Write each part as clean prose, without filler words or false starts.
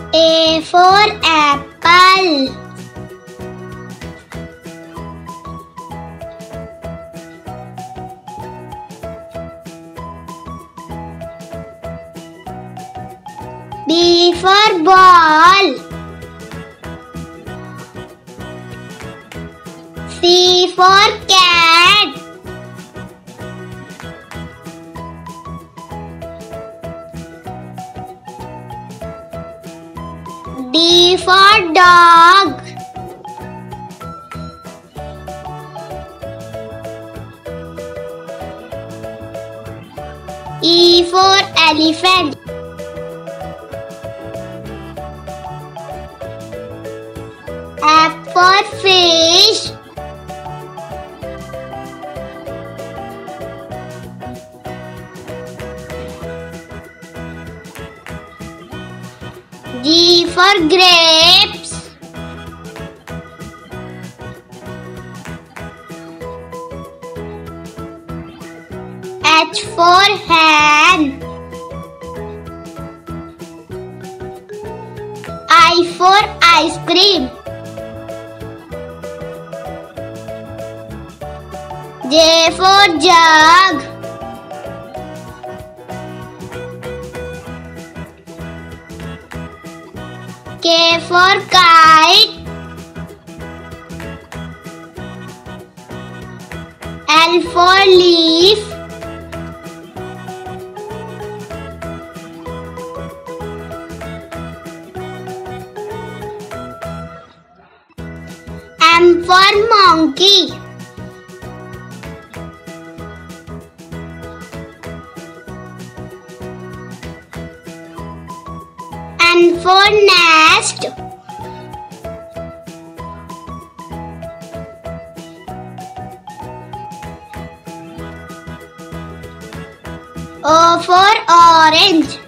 A for apple. B for ball. C for cat. D for dog. E for elephant. F for fish. G for grapes. H for hen. I for ice cream. J for jug. K for kite. L for leaf. M for monkey. N for nest. O for orange.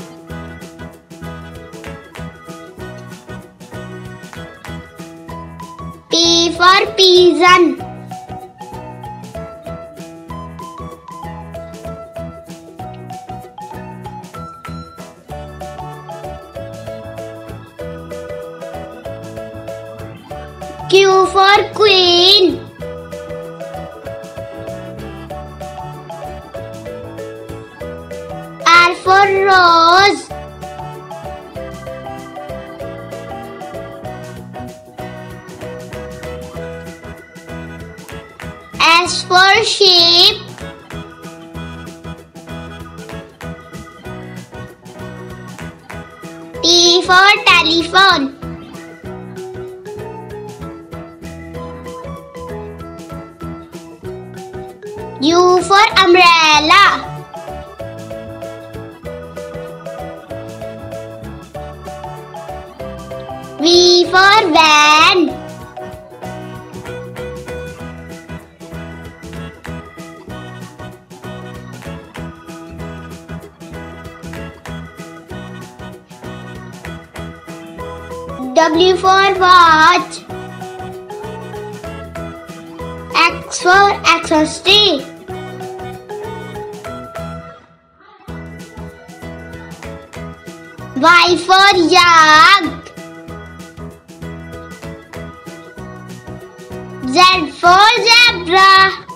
P for pigeon. Q for queen. R for rose. S for sheep. T for telephone. U for umbrella. V for van. W for watch. X for exhaustive. Y for yak. Z for zebra.